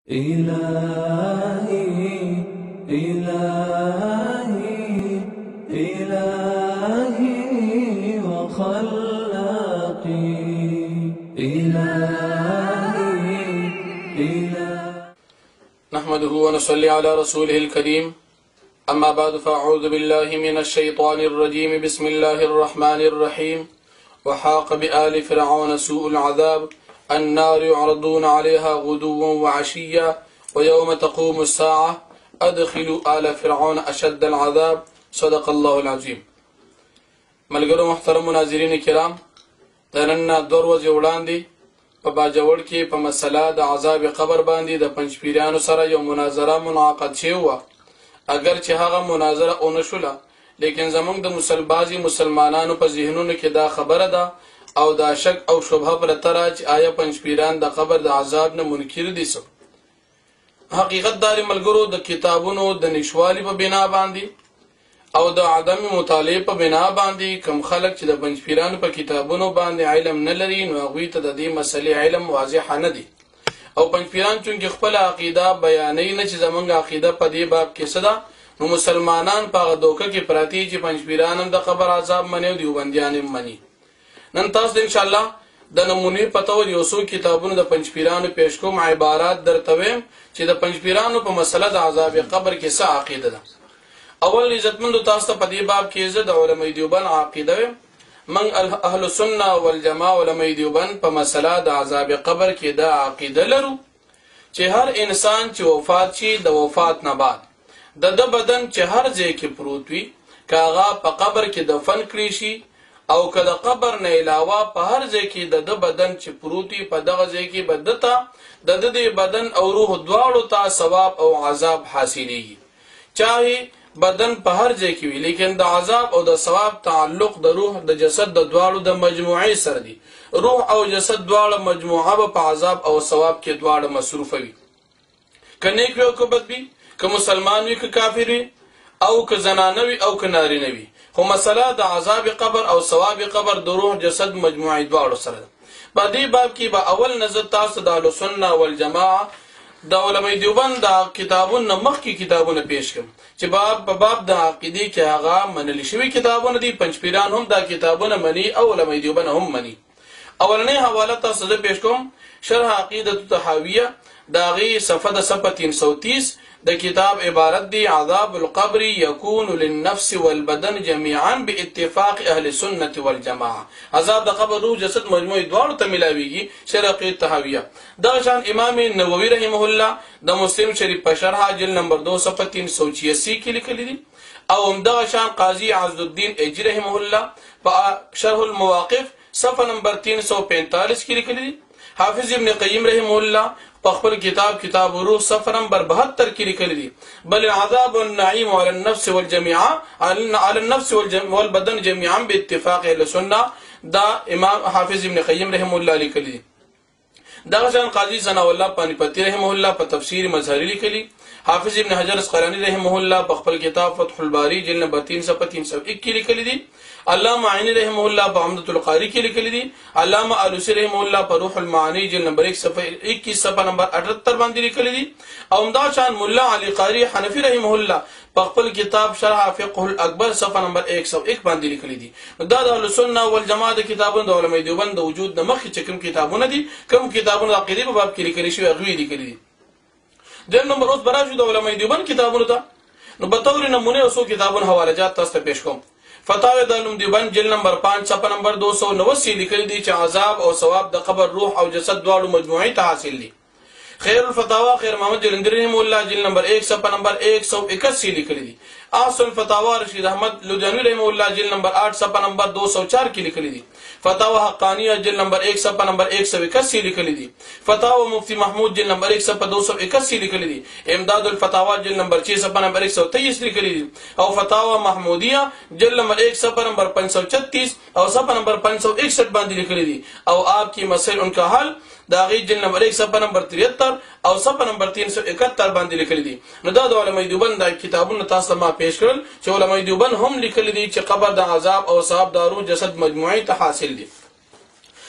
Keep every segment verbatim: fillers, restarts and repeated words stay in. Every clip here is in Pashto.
إلهي إلهي إلهي وخلاقي إلهي إلهي نحمده ونصلي على رسوله الكريم. أما بعد فأعوذ بالله من الشيطان الرجيم. بسم الله الرحمن الرحيم. وحاق بآل فرعون سوء العذاب النار يعرضون عليها غدوا وعشيا ويوم تقوم الساعة أدخلوا آل فرعون أشد العذاب. صدق الله العظيم. ملګرو محترم مناظرین کرام، تنن دور ورځې وړاندې په باجوړ کې په مسله د عذاب قبر باندې د پنځپیرانو سره یو مناظره منعقد شوې وه. اگر چې هغه مناظره اونه شوله، لیکن زمونږ د مسلبازي مسلمانانو په ذهنونو کې دا خبره ده او دا شک او شبهه پرته را چې آیا پنځپیران د قبر د عذاب نه منکر دي. څه حقیقت دار ملګرو د کتابونو د نشوالي په بنا باندې او د عدم مطالعه په بنا باندې کم خلک چې د پنځپیرانو په کتابونو باندې علم نه لري، نو هغوی ته د دې مسلې علم واضح نه دی. او پنځپیران چونکې خپل عقیده بیانوي نه چې زمونږ عقیده په دې باب کې څه ده، نو مسلمانان په هغه دوکه کې پراته چې پنځپیران هم د قبر عذاب مني او دیوبندیان هم مني. نن تاسو ته انشاءالله د نمونې په تور یو څو کتابونو د پنځپیرانو پیش کوم، عبارات درته وایم چې د پنځپیرانو په مسله د عذاب قبر کې څه عقیده ده. اول عزتمندو تاسو ته په دې باب کې زه د علماء دیوبند عقیده وایم. من اهل السنه والجماعه علماء دیوبند په مسله د عذاب قبر کې دا عقیده لرو چې هر انسان چې وفات شي د وفات نه بعد د د بدن چې هر ځای کې پروت وي که هغه په قبر کې دفن کړی شي او که د قبر نه علاوه په هر ځای کې د د بدن چې پروت وي په دغه ځای کې به دته د د بدن او روح دواړو ته ثواب او عذاب حاصلیږي. چاهي بدن په هر ځای کې وي، لیکن د عذاب او د ثواب تعلق د روح د جسد د دواړو د مجموعې سره دی. روح او جسد دواړه مجموعه به په عذاب او ثواب کې دواړه مصروفه وي. که نیک وي او که بد وي، که مسلمان وي که کافر وي، او که زنانه وي او که نارینه وي، خو مسله د عذاب قبر او ثواب قبر د روح جسد مجموعې دواړو سره ده. په دې باب کې به اول نظر تاسو د اهلسنه والجماعه د علماء دیوبند د کتابونو مخکې کتابونه پیش کړم چې باب په باب د عقیدې کې هغه منل شوي کتابونه دي. پنځپیران هم دا کتابونه مني او علماء دیوبند هم مني. اولنۍ حواله تاسو زه پیش کوم، شرح عقیدة الطحاویه د هغې صفحه د صفحه تین سو تیس د کتاب عبارت دی: عذاب القبر يكون للنفس والبدن جميعا باتفاق اهل السنه والجماعه. عذاب د قبر روح جسد مجموعي دواړو ته ملاویږي. شرح عقیدة الطحاویه دغه شان امام نووي رحمه الله د مسلم شریف په شرح جلد نمبر دو صفحه تین سو چھیاسی کې لیکلي دي. او همدغه شان قاضي عز الدین اجي رحمه الله په شرح المواقف صفحه نمبر تین سو پینتالیس کې لیکلي دي. حافظ ابن قیم رحمه الله په خپل کتاب کتاب الروح صفحه نمبر بہتر کې لیکلي دي: بل العذاب والنعيم على النفس والجميع على النفس والبدن جميعا باتفاق اهل السنه. دا امام حافظ ابن قیم رحمه الله لیکلي دي. دغه شان قاضي ثناء الله پانیپتی رحمه الله په تفسیر مظهری لیکلي. حافظ ابن حجر اسقلانی رحمه الله په خپل کتاب فتح الباری جلد نمبر تین صفحه تین سو ایک کې لیکلي دي. علامه عینی رحمه الله په عمدۃ القاری کې لیکلي دي. علامه آلوسی رحمه الله په روح المعانی جلد نمبر ایک صفحه اکیس صفحه نمبر اٹھتر باندې لیکلي دي. او همدا شان مولا علی قاری حنفی رحمه الله په خپل کتاب شرح فقه الاکبر صفحه نمبر ایک سو ایک باندې لیکلي دي. دا د اهلسنه والجماعه د کتابونو د علماء دیوبند د وجود د مخکې چې کوم کتابونه دي، کوم کتابونه د عقیدې په باب کې لیکلي شوي هغوی لیکلي دي. دویم نمبر اوس به راشو د علماء دیوبند کتابونو ته. نو به طور نمونې او څو کتابونه حواله جات تاسو ته پیش کوم. فتاوی د علوم دیوبند جلد نمبر پانچ صفحه نمبر دو سو نواسی لیکلي دي چې عذاب او ثواب د قبر روح او جسد دواړو مجموعي ته حاصل دي. خیر الفتاوا خیر محمد جلندری رحمه الله جلد نمبر ایک صفحه نمبر ایک سو اکاسی لیکلي دي. احسن الفتاوا رشید احمد لدھیانوی رحمه الله جلد نمبر آٹھ صفحه نمبر دو سو چار کې لیکلي دي. فتاوا حقانیه جلد نمبر ایک صفحه نمبر ایک سو اکاسی لیکلي دي. فتاوا مفتی محمود جلد نمبر ایک صفحه دو سو اکاسی لیکلي دي. امداد الفتاوا جلد نمبر چھ صفحه نمبر ایک سو تیئیس لیکلي دي. او فتاوا محمودیه جلد نمبر ایک صفحه نمبر پانچ سو چھتیس او صفحه نمبر پانچ سو اکسٹھ باندې لیکلي دي. او آپ کی مسائل ان کا حل داغی جلد نمبر ایک صفحه نمبر تریہتر او صفحه نمبر تین سو اکہتر باندې لیکلي دي. نو دا د علماء دیوبند د کتابونو تاسو ما پیش کړل چې علماء دیوبند هم لیکلي دي چې قبر د عذاب او ثواب دارو جسد مجموعي ته حاصل دي.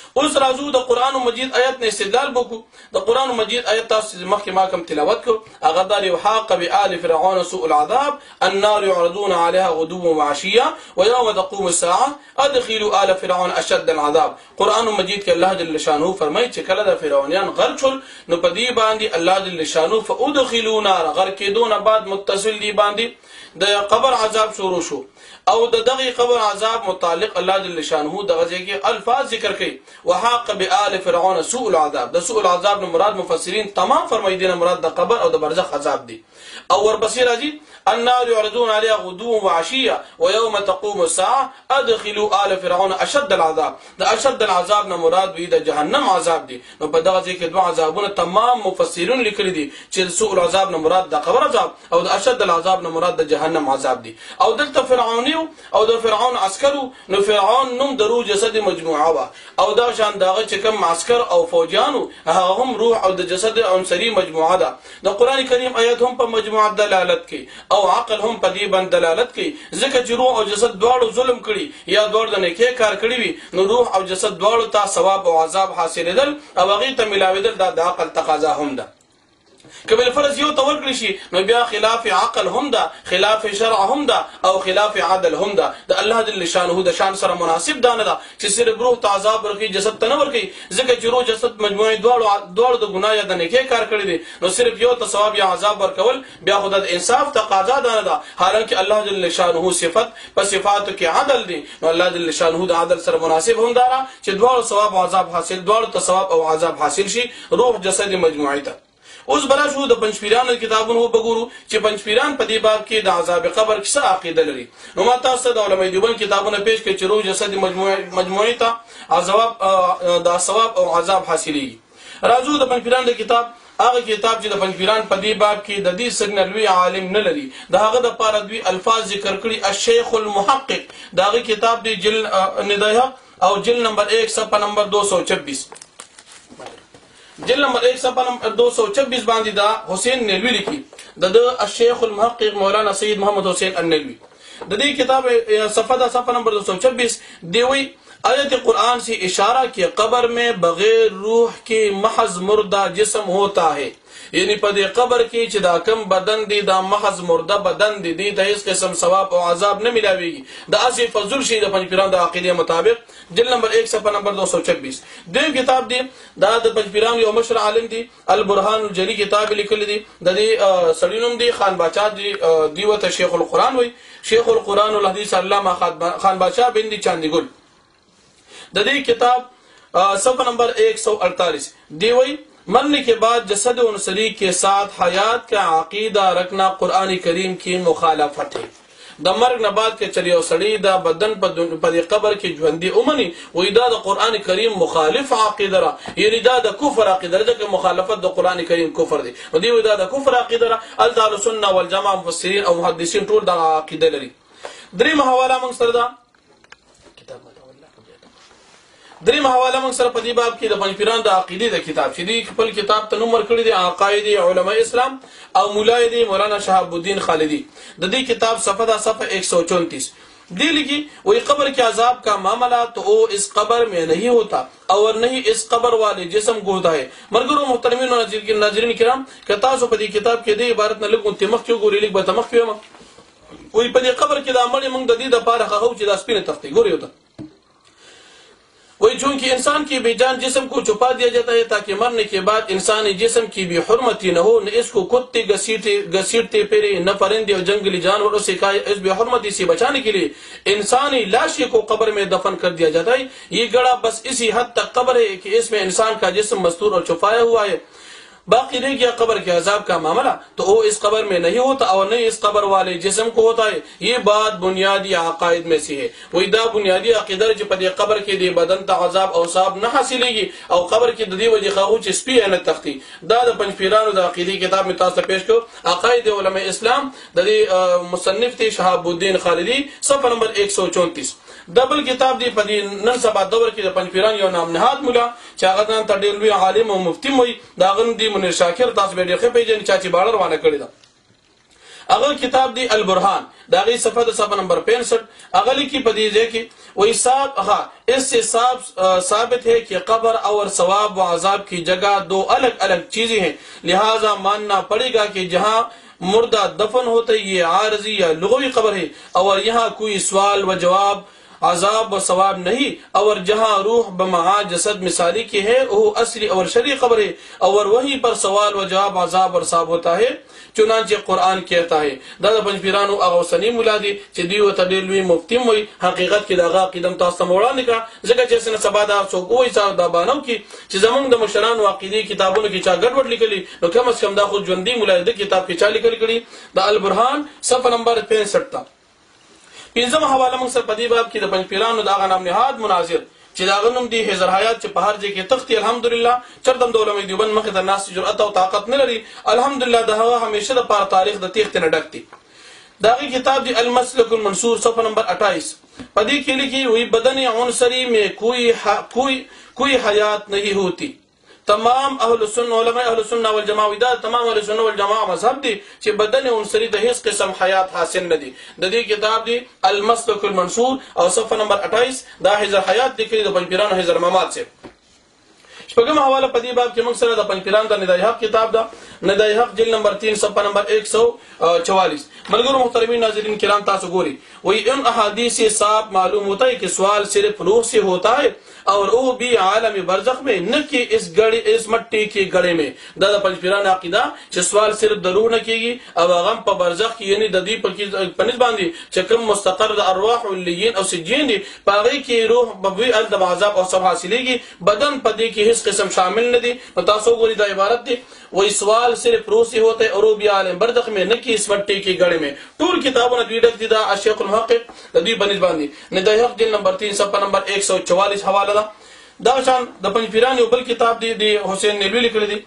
اوس راځو د قرآن مجید آیت نه استدلال وکړو. د قرآن مجید آیت تاسو مخکې ما کوم تلاوت کړو هغه دا دی وحاق بآل فرعون سوء العذاب النار يعرضون عليها غدوا وعشيا ويوم تقوم الساعة ادخلوا آل فرعون اشد العذاب. قرآن مجید کې الله جل شانه فرمایي چې کله د فرعونیان غرق شول نو په دې باندې الله جل شانه فادخلوا نار غرق کېدون بعد متصل دی باندې د قبر عذاب شروع شو او د دغه قبر عذاب متعلق الله جل شانه دغه ځکه الفاظ ذکر کړي وحاق بآل فرعون سوء العذاب. د سوء العذاب نه مراد مفسرین تمام فرمایي دي مراد د قبر او د برزخ عذاب دی. او ورپسې راځي النار يعرضون عليها غدوا وعشيا ويوم تقوم الساعة ادخلوا آل فرعون اشد العذاب. د اشد العذاب نه مراد وی د جهنم عذاب دی. نو په دغه ځکه دوه عذابونه تمام مفسرین لیکلي دي چې سوء العذاب نه مراد د قبر عذاب او د اشد العذاب نه مراد د جهنم عذاب دی. او دلته فرعونی او د فرعون عسکرو نو فرعون نوم د روح جسد مجموعه وا او دا شان داغه چې کوم عسكر او فوجانو هغه هم روح او د جسد عنصري مجموعه ده. د قران کریم آیات هم په مجموعه دلالت کوي او عقل هم په دې باندې دلالت کوي ځکه چې روح او جسد دواړو ظلم کړي یا دواړو د نیکي کار کړی وي نو روح او جسد دواړو ته ثواب او عذاب حاصلېدل او هغه ته ملاوېدل دا د عقل تقاضا هم ده. که بالفرض یو ته ورکړي شي نو بیا خلاف عقل هم ده خلاف شرع هم ده او خلاف عدل هم ده. د الله جل شانه د شان سره مناسب ده نه ده چې صرف روح ته عذاب ورکړي جسد ته نه ورکړي ځکه چې روح جسد مجموعي دواړو دواړو د ګناه یا د نیکۍ کار کړی دی نو صرف یو ته ثواب یا عذاب ورکول بیا خو د انصاف تقاضا ده نه ده. حالانکه الله جل شانه صفت په صفاتو کې عدل دی نو الله جل شانه د عدل سره مناسب هم ده چې دواړو ثواب او عذاب حاصل دواړو ته ثواب او عذاب حاصل شي روح جسد مجموعي ته. اوس بلا شو د پنځپیرانو کتابونو وګورو چې پنځپیران په دې باب کې د عذاب قبر کې څه عقیده لري. نو ما تاسو د علماء دیوبند کتابونه پیش کړي چې روح جسد مجموعي مجموعي ته عذاب د ثواب او عذاب حاصلېږي. راځو د پنځپیرانو د کتاب هغه کتاب چې د پنځپیران په دې باب کې د دې سګنه لوی عالم نه لري د هغه د پاره دوی الفاظ ذکر کړي الشیخ المحقق داغه کتاب دی جل ندایه او جل نمبر ایک صفحه نمبر دو سو چھبیس جل نمبر ایک صفحہ نمبر دو سو چھبیس باندې دا حسین نیلوی لیکي د الشیخ المحقق مولانا سید محمد حسین النیلوی د دې کتاب صفحہ دا صفحہ نمبر دو سو چھبیس دیوی آیت قرآن سے اشارہ کہ قبر میں بغیر روح کے محض مردہ جسم ہوتا ہے یعنی په دې قبر کې چې دا کم بدن دی دا محض مرده بدن دی دی د هیڅ قسم ثواب او عذاب نه ملاويږي دا اسی فضل شي د پنځپیرانو د عقیده مطابق جلد نمبر ایک صفحه نمبر دو سو چھبیس دیم کتاب دی دا د پنځپیرانو یو مشر عالم دی البرهان الجلی کتاب لیکل دی د دې سړینوم دی خان باچا دی دیوته شیخ القرآن وای شیخ القرآن الحدیث علامہ خان باچا بن دی چاندی ګل د دې کتاب صفحہ نمبر ایک سو اڑتالیس دی وای مرنے کے بعد جسد عنصری کے ساتھ حیات کا عقیدہ رکھنا قرآن کریم کی مخالفت ہے. د مرګ نه بعد کې چریو سړی دا بدن په قبر کې ژوندۍ اومني وای دا د قرآن کریم مخالف عقیده را یعنی دا د کفر عقیده ده چې مخالفت د قرآن کریم کفر دی نو دی دا د کفر عقیده را اهل سنت والجماعه مفسرین او محدثین ټول دا عقیده لري. دریم حواله موږ سره دا دریم حواله موږ سره په دې باب کې د پنځپیرانو د عقیده د کتاب چې دی خپل کتاب ته نوم ورکړی دی عقاید علماء اسلام او مولای دی مولانا شهاب الدین خالدی د دې کتاب صفحه دا صفحه ایک سو چونتیس دی لکھی وہی قبر کے عذاب کا معاملہ تو وہ اس قبر میں نہیں ہوتا اور نہیں اس قبر والے جسم کو ہوتا ہے. مرګرو محترمین او ناظرین کرام که تاسو په دې کتاب کې د عبارت نه لګون تمخ کې ګوري لګ به تمخ کې وي په دې قبر کې د عمل موږ د دې د پاره خو چې د سپینه تختې ګوري وته وہی چونکہ انسان کی بے جان جسم کو چھپا دیا جاتا ہے تاکہ مرنے کے بعد انسانی جسم کی بھی حرمتی نہ ہو نہ اس کو کتے گھسیٹتے گھسیٹتے پھرے نہ پرندے اور جنگلی جانوروں سے اس بے حرمتی سے بچانے کے لیے انسانی لاشی کو قبر میں دفن کر دیا جاتا ہے. یہ گڑھا بس اسی حد تک قبر ہے کہ اس میں انسان کا جسم مستور اور چھپایا ہوا ہے. باقی رہ گیا قبر کے عذاب کا معاملہ تو وہ اس قبر میں نہیں ہوتا اور نہیں اس قبر والے جسم کو ہوتا ہے. یہ بات بنیادی عقائد میں سے ہے. وہی دا بنیادی عقیدہ چې په دې قبر کې دی بدن ته عذاب او ثواب نه حاصلېږي او قبر کې د دې وجې خو چې سپي نه تختی دا د پنځپیرانو د عقیدې کتاب می تاسو پیش کړو عقاید علماء اسلام د دې مصنف تی شهاب الدین خالدی صفحه نمبر ایک سو چونتیس دبل کتاب دی په دې نن سبا دور کې د پنځپیرانو یو نام نهاد مولا چې هغه ځان ته ډېر لوی عالم او مفتی وي دا غن دی منیر شاکر تاسو به ډېر ښه پیژنئ چې چې باړه روانه کړی ده. هغه کتاب دی البرهان دا غي صفحه د صفحه نمبر پینسٹھ هغه لیکي په دې ځای کې وہی صاحب ہاں اس سے صاف ثابت ہے کہ قبر اور ثواب و عذاب کی جگہ دو الگ الگ چیزیں ہیں، لہذا ماننا پڑے گا کہ جہاں مردہ دفن ہوتا ہے یہ عارضی یا لغوی قبر ہے، اور یہاں کوئی سوال و جواب عذاب و ثواب نہیں، اور جہاں روح بمعا جسد مثالی کی ہے وہ اصلی اور شرعی قبر ہے، اور وہیں پر سوال و جواب عذاب اور ثواب ہوتا ہے، چنانچہ قرآن کہتا ہے دا پنج پیرانو اغا سنی مولادی چی دیو تدیلوی مفتیم ہوئی حقیقت کی دا اغا قیدم تاستا مولا نکا زکا چیسے سبا دا سوکوئی سا دا بانو کی چی زمان دا مشران و عقیدی کتابونو کی چا گڑ وڑ لکلی نو کم از کم دا خود جوندی مولادی کتاب کی چا لکلی کلی دا البرحان صفحہ نمبر پینسٹھ تا پینزم حوالہ منصر پدی باب کی دا پنج پیرانو دا اغا نام نهاد مناظر چی دا غنم دی حضر حیات چی پہر جے کی تختی الحمدللہ چردم دولمی دیوبند مخی دا ناس جرعت و طاقت نلری الحمدللہ دا ہوا ہمیشہ دا پار تاریخ دا تیخت نڈکتی داغی کتاب دی المسلک المنصور صفحہ نمبر اٹھائیس پدی کے لکھی ہوئی بدن عنصری میں کوئی کوئی کوئی حیات نہیں ہوتی تمام اہل سنہ علماء اہل سنہ والجماع دا تمام اہل سنہ والجماع مذہب دی چی بدن عنصری دا ہیس قسم حیات حاصل ندی دا دی کتاب دی المسلک المنصور اور صفحہ نمبر اٹھائیس دا حضر حیات دکھلی دا پنجپیران حضر ممات سے شپگم حوالہ پدی باب کے مقصد دا پنجپیران دا ندائی حق کتاب دا ندائی حق جل نمبر تین صفحہ نمبر ایک سو چوالیس ملگر محترمین ناظرین کرام تاسو گوری وہی ان احادیث سے صاف معلوم ہوتا ہے کہ سوال صرف روح سے ہوتا ہے اور وہ بھی عالم برزخ میں نہ کہ اس گڑی اس مٹی کے گڑے میں دا دا پنجپیران عقیدہ چھ سوال صرف ضرور نہ کی گی او غم پا برزخ کی یعنی دا دی پنس باندی چکم مستقر دا ارواح علیین او سجین دی پاگئی کی روح ببوی الدب عذاب اور سب حاصلے گی بدن پا دی کی حس قسم شامل نہ دی تاسو گوری دا عبارت دی وہی سوال صرف روح سے ہوتا ہے اور وہ بھی عالم برزخ میں نہ کہ اس مٹی کے گڑے میں طول کتابوں نے دویڈک دی دا اشیخ المحقق دا دی بنس باندی ندائی حق جل نمبر تین صفحہ نمبر ایک سو چوالیس حوالہ دا دا شان دا پنج پیرانی بل کتاب دی دی حسین نیلوی لکھ دی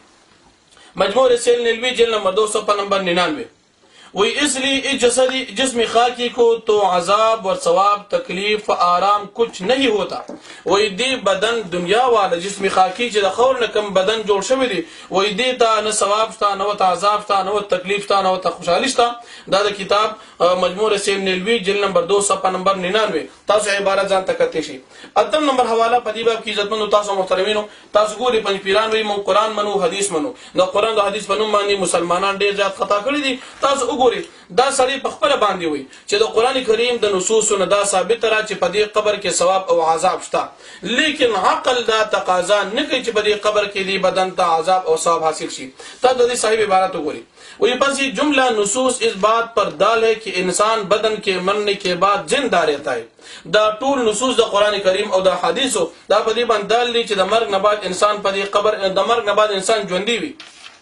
مجموع رسیل نیلوی جل نمبر دو صفحہ نمبر ننانوے وہی اس لیے اس جسدی جسم خاکی کو تو عذاب و ثواب تکلیف و آرام کچھ نہیں ہوتا وہی دی بدن دنیا والا جسم خاکی چی دا خور نکم بدن جوڑ شوی دی وہی دی تا نہ ثواب تا نہ عذاب تا نہ تکلیف تا نہ خوشحالیش تا دا دا کتاب مجموع رسیل نیلوی جل نمبر دو صفحہ نمبر ننانوے تاسو عبارت جان تکتے شی اتم نمبر حوالہ پدیباب کی عزت مندو تاسو محترمینو تاسو گوری پنج پیران وی من قرآن منو حدیث منو دا قرآن دا حدیث منو مانی مسلمانان دیر زیاد خطا کری دی تاسو گوری دا سړی په خپل باندې وي چې د قرآن کریم د نصوصونو دا ثابت را چې په دې قبر کې ثواب او عذاب شته لیکن عقل دا تقاضا نه کوي چې په دې قبر کې دی بدن ته عذاب او ثواب حاصل شي تا د دې صاحب عبارت وګوري وہی بس یہ جملہ نصوص اس بات پر دال ہے کہ انسان بدن کے مرنے کے بعد زندہ رہتا ہے دا طول نصوص دا قرآن کریم او دا حدیثو دا پدی باندې دال دی چې د مرګ نه بعد انسان په دې قبر د مرګ نه بعد انسان ژوندی وي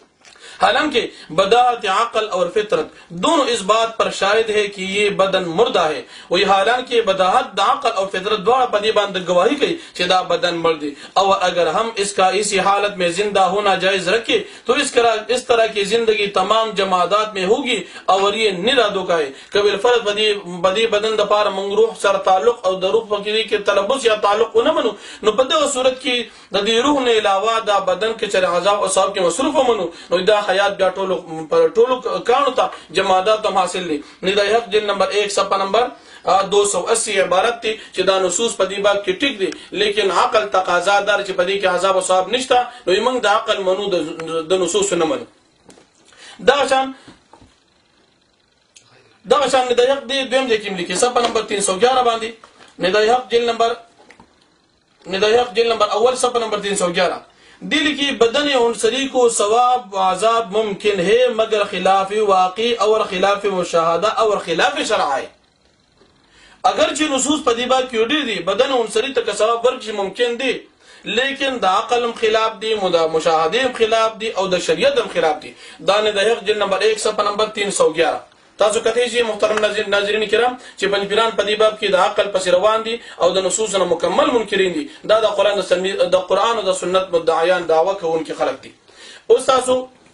حالانکہ بداعت عقل اور فطرت دونوں اس بات پر شاہد ہے کہ یہ بدن مردہ ہے وہی حالانکہ بداعت عقل اور فطرت دوڑا پدی باند گواہی کی کہ دا بدن مردی اور اگر ہم اس کا اسی حالت میں زندہ ہونا جائز رکھے تو اس اس طرح کی زندگی تمام جمادات میں ہوگی اور یہ نرادو کا ہے کبھی فرض بدی بدی بدن دا پار منگروح سر تعلق اور دا روح فقیری کے تلبس یا تعلق نہ منو نو پدے صورت کی دا دی روح نے علاوہ دا بدن کے چر عذاب اور ثواب کے مصروف منو نو دا حیات بیا ټولو ټولو کانو ته جمادات هم حاصل دي ندائی حق جلد نمبر ایک صفحہ نمبر دو سو اسی عبارت تھی چې دا نصوص په دې باب کې ټیک دي لیکن عقل تقاضا دار چې په دې کې عذاب او ثواب نشته نو موږ د عقل منو د نصوص نه منو دا شان دا شان ندائی حق دی دویم ځای کې لیکي صفحہ نمبر تین سو گیارہ باندې ندائی حق جلد نمبر ندائی حق جلد نمبر اول صفحہ نمبر تین سو گیارہ دل کی بدن عنصری کو ثواب و عذاب ممکن ہے مگر خلاف واقعی اور خلاف مشاہدہ اور خلاف شرع ہے اگرچہ نصوص پدیبا کیوڈی دی بدن عنصری تک ثواب ورکش ممکن دی لیکن دا عقل خلاف دی دا مشاہدے خلاف دی اور دا شریعت خلاف دی دان دہیق جل نمبر ایک صفحہ نمبر تین سو گیارہ تاسو کته شي محترم ناظرین کرام چې پنځ پیران په دې باب کې د عقل پس روان دي او د نصوص نه مکمل منکرین دي دا د قران د قران او د سنت مدعیان دعوه کوونکي خلق دي اوس تاسو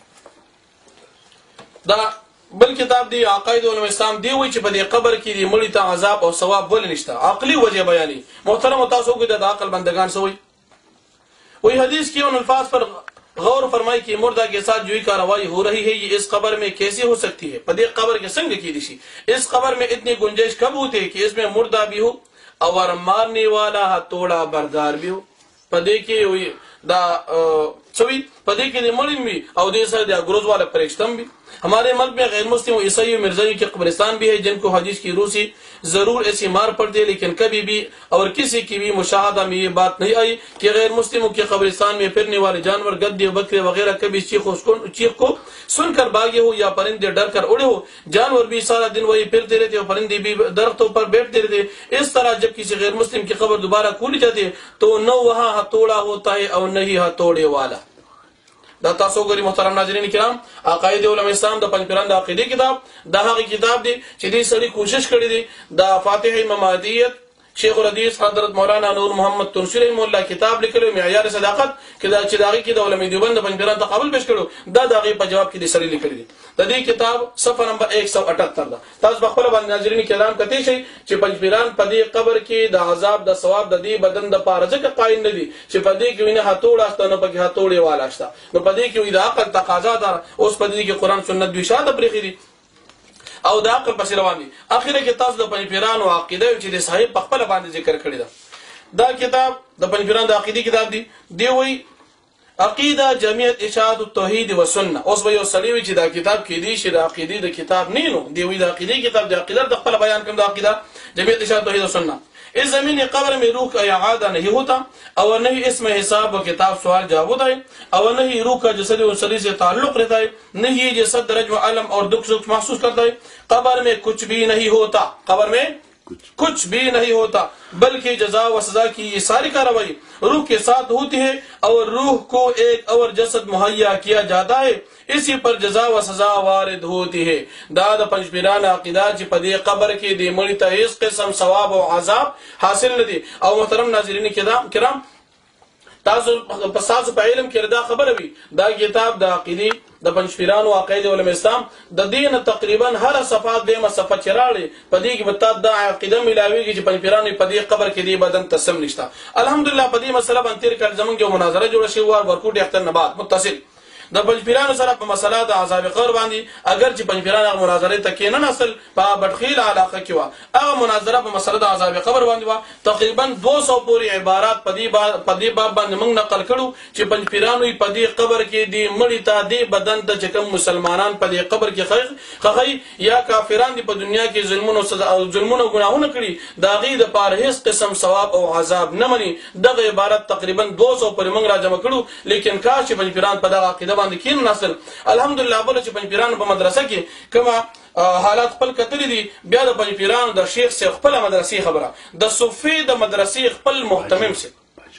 دا بل کتاب دی عقاید علماء اسلام دی وی چې په دې قبر کې دی مړی ته عذاب او ثواب ول نشته عقلی وجه بیانې محترم تاسو کو د عقل بندگان سوی وہی حدیث کی ان الفاظ پر غور فرمائی کہ مردہ کے ساتھ جوئی کارروائی ہو رہی ہے یہ اس قبر میں کیسے ہو سکتی ہے پدے قبر کے سنگ کی دیشی اس قبر میں اتنی گنجائش کب ہوتی ہے کہ اس میں مردہ بھی ہو اور مارنے والا ہتھوڑا بردار بھی ہو. پدے کے ہوئی دا سوی پدے کے مڑن بھی اور دے سر دا گروز والا پریشتم بھی. ہمارے ملک میں غیر مسلم عیسائی و مرزائی کے قبرستان بھی ہے جن کو حدیث کی روح سے ضرور ایسی مار پڑتی ہے، لیکن کبھی بھی اور کسی کی بھی مشاہدہ میں یہ بات نہیں آئی کہ غیر مسلموں کے قبرستان میں پھرنے والے جانور گدے بکرے وغیرہ کبھی چیخ چیخ کو سن کر بھاگے ہو یا پرندے ڈر کر اڑے ہو. جانور بھی سارا دن وہی پھرتے رہتے اور پرندے بھی درختوں پر بیٹھتے رہتے. اس طرح جب کسی غیر مسلم کی قبر دوبارہ کھولی جاتی ہے تو نہ وہاں ہتھوڑا ہوتا ہے اور نہ ہی ہتھوڑے والا. دا تاسو غری محترم ناظرین کرام، عقاید علماء اسلام دا پنځپیران دا عقیدی کتاب دا هغه کتاب دی چې دې سړي کوشش کړی دی دا فاتحه ممادیت شیخ الحدیث حضرت مولانا نور محمد تنشی رحمه الله کتاب لیکلو معیار صداقت کې دا چې داغي کې د علماء دیوبند پنځپیران ته قبول پیش کړو دا داغي په جواب کې دې سړي لیکلی دی. د دې کتاب صفحه نمبر ایک سو اٹھتر دا. تاسو بخبر باندې ناظرین کرام کته شي چې پنځپیران په دې قبر کې د عذاب د ثواب د دې بدن د پاره ځکه قائل نه دي چې په دې کې وینه هتوړه ستنه په کې هتوړې والا شته. نو په دې کې وی د عقل تقاضا ده، اوس په دې کې قران سنت دوی شاده پرېخي دي او دا عقل پس روان دي. اخره کې تاسو د پنځپیرانو عقیده چې د صحیح په خپل باندې ذکر کړی ده. دا کتاب د پنځپیرانو د عقیدې کتاب دی. دی وی عقیده جمعیت اشاعت التوحید و سنت. اوس به یو سړی وي چې دا کتاب کې دی چې د عقیدې د کتاب نه نو دی وی د عقیدې کتاب د عقیده د خپل بیان کوم. د عقیده جمعیت اشاعت التوحید و سنت. اس زمین قبر میں روح کا اعادہ نہیں ہوتا اور نہیں اس میں حساب و کتاب سوال جواب ہوتا ہے اور نہیں روح کا جسد انسری سے تعلق رہتا ہے، نہیں یہ جسد رجم علم اور دکھ سکھ محسوس کرتا ہے. قبر میں کچھ بھی نہیں ہوتا، قبر میں کچھ بھی نہیں ہوتا بلکہ جزا و سزا کی یہ ساری کارروائی روح کے ساتھ ہوتی ہے اور روح کو ایک اور جسد مہیا کیا جاتا ہے، اسی پر جزا و سزا وارد ہوتی ہے. دا د پنځپیران عقیده چې په دې قبر کې د مړي ته هیڅ قسم ثواب او عذاب حاصل نه دي. او محترم ناظرین کرام تاسو په تاسو په علم کې دا خبره وي دا کتاب د عقیده د پنځپیرانو عقاید علماء اسلام د دین تقریبا هر صفحه دیمه صفحه چراړي په دې کې به دا عقیده ملاويږي چې پنځپیرانو په دې قبر کې دی بدن تسم نشته. الحمدلله په دې مسله باندې تیر کال زمونږ یو مناظره جوړه شوې و ورکوټ اختر نه بعد متصل د پنځپیرانو سره په مسله د عذاب قبر باندې. اگر چې پنځپیران هغه مناظره ته کې نه نسل په بدخیل علاقه کې و هغه مناظره په مسله د عذاب قبر باندې و تقریبا دو سو پورې عبارات په دې په دې باب باندې موږ نقل کړو چې پنځپیرانو په دې قبر کې دی مړی ته دی بدن ته چې کوم مسلمانان په دې قبر کې خخي یا کافران دی په دنیا کې ظلمونه او ظلمونه ګناهونه کړي دا غي د پاره هیڅ قسم ثواب او عذاب نه مني. دغه عبارت تقریبا دو سو پورې موږ را جمع کړو، لیکن کاش چې پنځپیران په دغه عقیده باندې کین نسل الحمدلله بل چې پنځپیرانو په مدرسه کې کما حالات خپل کتلې دي. بیا د پنځپیرانو د شیخ سے خپل مدرسې خبره د صوفي د مدرسې خپل محتمم سے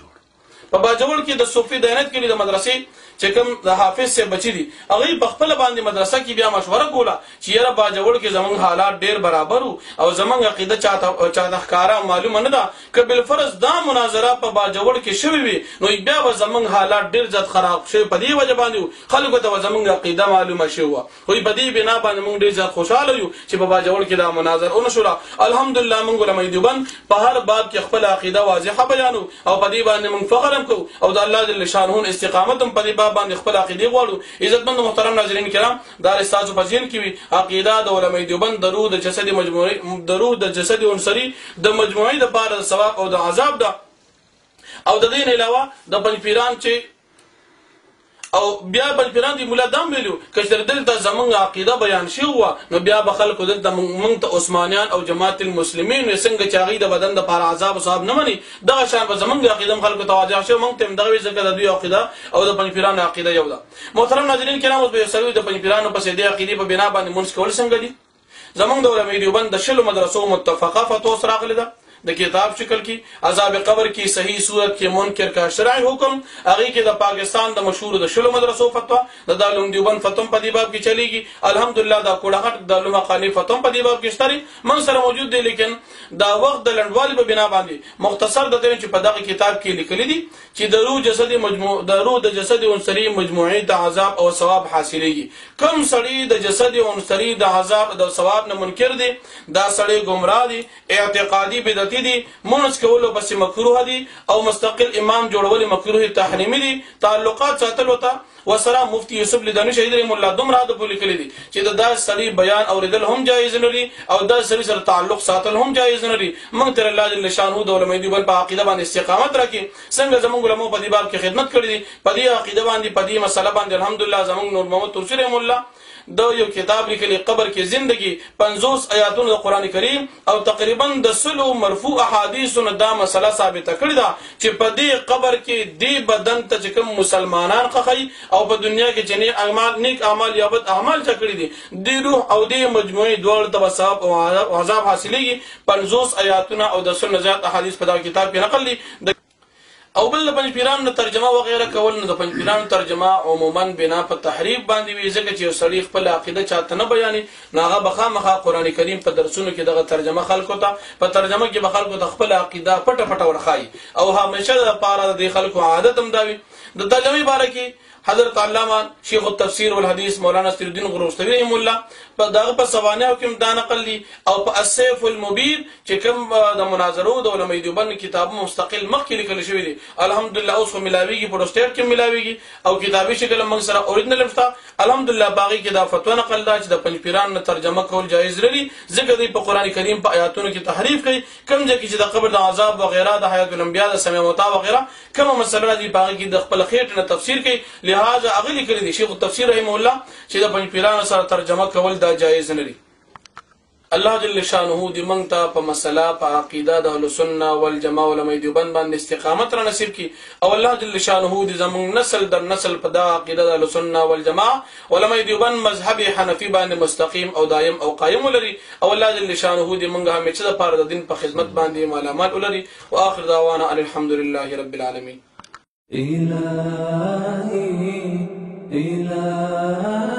په باجوړ کې د صوفي دینت کې د مدرسې چې کوم د حافظ سے بچی دي هغه په خپل باندې مدرسه کې بیا مشوره کوله چې یاره باجوړ کې زمونږ حالات ډیر برابر او زمونږ عقیده چاته چاته ښکارا معلومه نه ده که بالفرض دا مناظره په باجوړ کې شوي وي نو بیا به زمونږ حالات ډیر زیات خراب شوي په دې وجه باندې خلکو ته زمونږ عقیده معلومه شوي وه وایي په دې بنا باندې موږ ډیر زیات خوشحاله یو چې په باجوړ کې دا مناظره ونه شوله. الحمدلله موږ علماء دیوبند په هر باب کې خپل عقیده واضحه بیانو او په دې باندې موږ فخر هم کوو او د الله جل شانه استقامت هم په دې باب باندې خپل عقیده غواړو. عزتمند محترم ناظرین کرام دا استاسو په ذهن کې وي عقیده د علماء دیوبند د روح د جسد مجموعي د روح د جسد عنصري د مجموعي د پاره ثواب او د عذاب ده. او د دین علاوه د پنځپیران چې او بیا پنځپیران دی مولا دام ویلو کچر دلته زمونږ عقیده بیان شي و نو بیا به خلکو دلته مونږ ته عثمانیان او جماعت المسلمین څنګه چاغي د بدن د پاره عذاب او ثواب نه مني دغه شان به زمونږ عقیده خلکو ته واضح شي مونږ ته دغه ځکه د دوی عقیده او د پنځپیران عقیده یو ده. محترم ناظرین کرام اوس به سروي د پنځپیرانو په سیده عقیده په بنا باندې منځ کول څنګه دي. زمونږ د علماء دیوبند د شلو مدرسو متفقه فتوا سره راغله ده د کتاب شکل کی عذاب قبر کی صحیح صورت کې منکر کا شرعي حکم هغه کې د پاکستان د مشهور د شلو مدرسو فتوا د دارالعلوم دیوبند فتوا په دې باب کې چلیږي. الحمدلله دا کوډهټ د علوم خانی فتوا په دې باب کې شتري من سره موجود دي، لیکن دا وخت د لندوالي په بنا باندې مختصر د دې چې په دغه کتاب کې لیکلي دي چې د روح جسد مجموع د روح د جسد عنصري مجموعي د عذاب او ثواب حاصلېږي. کم سړی د جسد عنصري د عذاب د ثواب نه منکر دي دا سړی گمراه دي اعتقادي بدعت سنتي دي، مونس کولو بس مکروه دي، او مستقل امام جوړول مکروه تحریمی دي. تعلقات ساتل وتا وسره مفتی یوسف لیدانی شهید رحم الله دومره د پولی کړی دي چې دا سړي بیان اوریدل هم جایز نه لري او دا سړي سره تعلق ساتل هم جایز نه لري. موږ تر الله جل شانه د علماء دیوبند په عقیده باندې استقامت راکړي، څنګه زموږ علماء په دې باب کې خدمت کړې دي، په دې عقیده باندې په دې مسله باندې الحمدلله زموږ نور محمد ترشی رحم الله دا یو کتاب لیکلی قبر کې زندگی پنځوس آیاتونو د قران کریم او تقریبا د سلو مرفوع احادیثو دا مسله ثابته کړې ده چې په دې قبر کې دی بدن ته کوم مسلمانان خخي او په دنیا کې جنې اعمال نیک اعمال یا بد اعمال چکړي دي دی روح او دی مجموعي دوړ د ثواب او عذاب حاصلېږي. پنځوس آیاتونه او د سل نزات احادیث په دا کتاب کې نقل دي. او بل پنځ پیرانو ترجمه وغیرہ کول نه د پنځ پیرانو ترجمه عموما بنا په تحریف باندې وي، ځکه چې یو سړی خپل عقیده چاته نه بیاني ناغه بخامخه قران کریم په درسونو کې دغه ترجمه خلکو ته په ترجمه کې به خلکو ته خپل عقیده پټه پټه ورخایي او همیشه د پاره د خلکو عادت هم داوي. د ترجمه باره کې حضرت علامہ شیخ التفسیر والحدیث مولانا سیر الدین غروستوی رحم الله په دغه په سوانحو کې دا نقل دي او په السيف المبين چې کوم د مناظرو د علماء دیوبند کتاب مستقل مخکې لیکل شوی دي الحمدلله اوس خو ملاویږي په سټیټ کې ملاویږي او کتابي شکل موږ سره اوریجنل لفظه الحمدلله باقي کې دا فتوا نقل ده چې د پنځ پیران ترجمه کول جایز لري، ځکه دوی په قران کریم په آیاتونو کې تحریف کوي. کوم ځکه چې د قبر د عذاب وغیرہ د حیات الانبیاء د سمع موتا وغیرہ کوم مسله دي باقي کې د خپل خېټ نه تفسیر کوي، لہذا اغلی کړی دي شیخ التفسیر رحم الله چې د پنځ پیرانو سره ترجمه کول دا جایز نه لري. الله جل شانه دې موږ ته په مسله په عقیده د اهل سنت والجماعت علماء دیوبند باندې استقامت را نصیب کړي او الله جل شانه دې زموږ نسل در نسل په دا عقیده د اهل سنت والجماعت علماء دیوبند مذهب حنفي باندې مستقیم او دائم او قائم ولري او الله جل شانه دې موږ همیشه د پاره د دین په خدمت باندې معلومات ولري. واخر دعوانا الحمد لله رب العالمين. إلهي إلهي